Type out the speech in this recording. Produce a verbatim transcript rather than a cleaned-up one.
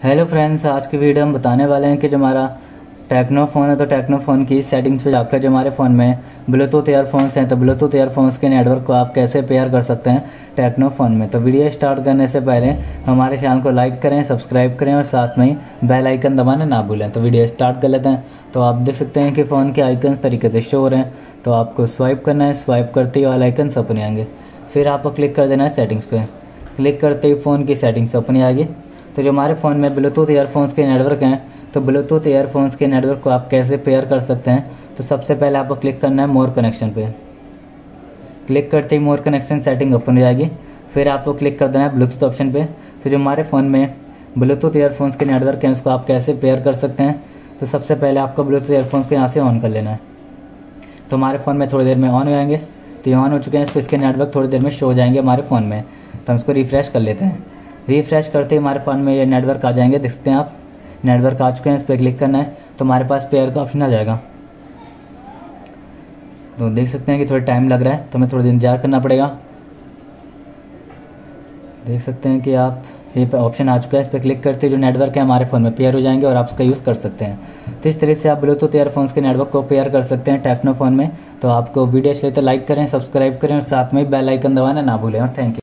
Hello friends, आज की video हम बताने वाले हैं कि जो हमारा टेक्नो फ़ोन है तो टेक्नो फ़ोन की सेटिंग्स पे जाकर जो हमारे फ़ोन में ब्लूटूथ ईयरफोन्स हैं तो ब्लूटूथ ईयरफोन्स के नेटवर्क को आप कैसे पेयर कर सकते हैं टेक्नो फ़ोन में। तो वीडियो स्टार्ट करने से पहले हमारे चैनल को लाइक करें, सब्सक्राइब करें और साथ में ही बेल आइकन दबाना ना भूलें। तो वीडियो स्टार्ट कर लेते हैं। तो आप देख सकते हैं कि फ़ोन के आइकन्स तरीके से शो हो रहे हैं। तो आपको स्वाइप करना है, स्वाइप करते ही वाले आइकन्स अपने आएंगे। फिर आपको क्लिक कर देना है सेटिंग्स पे। क्लिक करते ही फ़ोन की सेटिंग्स अपनी आएगी। तो जो हमारे फ़ोन में ब्लूटूथ ईयरफोन्स के नेटवर्क हैं तो ब्लूटूथ ईयरफोन्स के नेटवर्क को आप कैसे पेयर कर सकते हैं। तो सबसे पहले आपको क्लिक करना है मोर कनेक्शन पे। क्लिक करते ही मोर कनेक्शन सेटिंग ओपन हो जाएगी। फिर आपको क्लिक कर देना है ब्लूटूथ ऑप्शन पे। तो जो हमारे फ़ोन में ब्लूटूथ ईयरफोन्स के नेटवर्क हैं उसको आप कैसे पेयर कर सकते हैं। तो सबसे पहले आपको ब्लूटूथ ईयरफोन्स को यहाँ से ऑन कर लेना है। तो हमारे फ़ोन में थोड़ी देर में ऑन हो जाएंगे। तो ये ऑन हो चुके हैं, इसको इसके नेटवर्क थोड़ी देर में शो हो जाएंगे हमारे फ़ोन में। तो हम इसको रिफ़्रेश कर लेते हैं। रिफ़्रेश करते ही हमारे फ़ोन में ये नेटवर्क आ जाएंगे। देख सकते हैं आप, नेटवर्क आ चुके हैं। इस पर क्लिक करना है तो हमारे पास पेयर का ऑप्शन आ जाएगा। तो देख सकते हैं कि थोड़ा टाइम लग रहा है तो हमें थोड़ी देर इंतजार करना पड़ेगा। देख सकते हैं कि आप ये ऑप्शन आ चुका है। इस पर क्लिक करते जो नेटवर्क है हमारे फ़ोन में पेयर हो जाएंगे और आप उसका यूज़ कर सकते हैं। तो इस तरह से आप ब्लूटूथ ईयरफोन्स के नेटवर्क को पेयर कर सकते हैं टेक्नो फ़ोन में। तो आपको वीडियो अच्छी लगे तो लाइक करें, सब्सक्राइब करें और साथ में बेल आइकन दबाना ना भूलें। और थैंक यू।